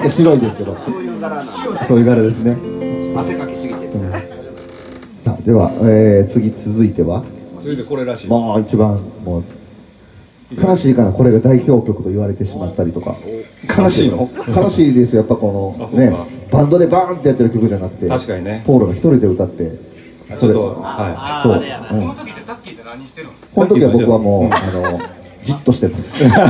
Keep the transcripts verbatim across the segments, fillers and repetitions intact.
け白いですけど、 そういう柄なんで。 そういう柄ですね。 汗かきすぎて。 さあでは、えー、次続いてはそれでこれらしい。 もう一番もう悲しいかな、これが代表曲と言われてしまったりとか。 悲しいの？ 悲しいですよ、やっぱこのねバンドでバーンってやってる曲じゃなくて、 確かにね、 ポールが一人で歌って、 ちょっとはそう、 この時ってタッキーって何してるの？ この時は僕はもうあのじっとしてます。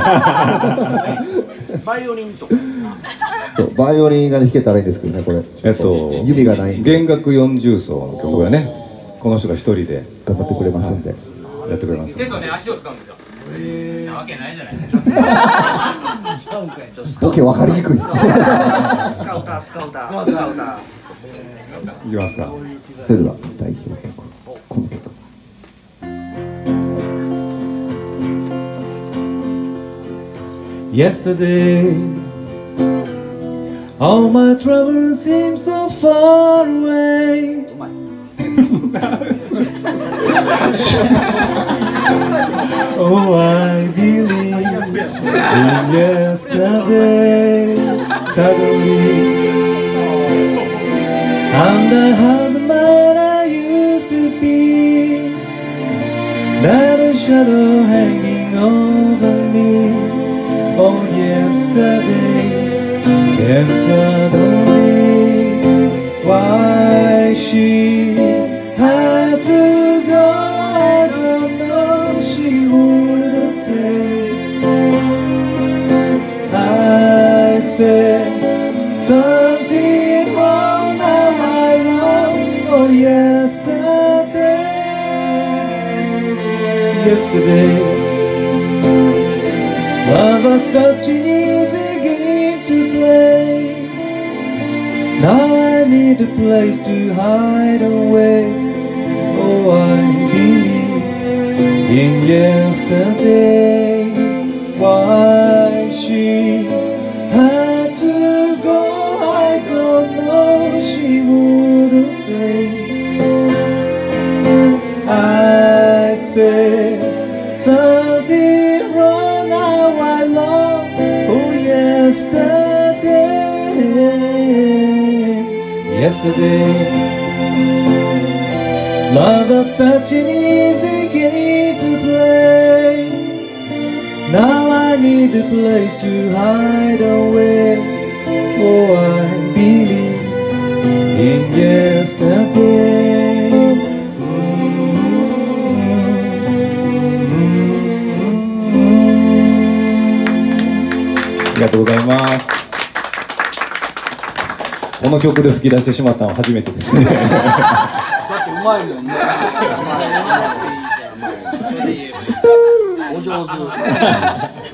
バイオリンとか。 そうバイオリンが弾けたらいいんですけどね、これ。 えっと指がないんで弦楽四重奏の曲がね、この人が一人で頑張ってくれますんで、 やってくれます。 手とね足を使うんですよ。なわけないじゃない。 ボケ分かりにくい。 スカウター、スカウター、スカウター。 いきますか。 それでは代表曲、この曲。 Yesterday, all my troubles seem so far away. Oh, I believe in yesterday. Suddenly, I'm the how the man I used to be. Not a shadow hanging over me. Oh, yesterday came suddenly. Why she had to go, I don't know. She wouldn't say. I said something wrong. Now I long for yesterday. Yesterday. Love was such an easy game to play. Now I need a place to hide away. Oh, I believe in yesterday. Why she had to go, I don't know. She wouldn't say. I said something wrong. Now I long for yesterday. Yesterday, love was such an easy game to play. Now I need a place to hide away. Oh, I believe in yesterday. ありがとうございます。この曲で吹き出してしまったのは初めてですね。 だってうまいもんね。お上手。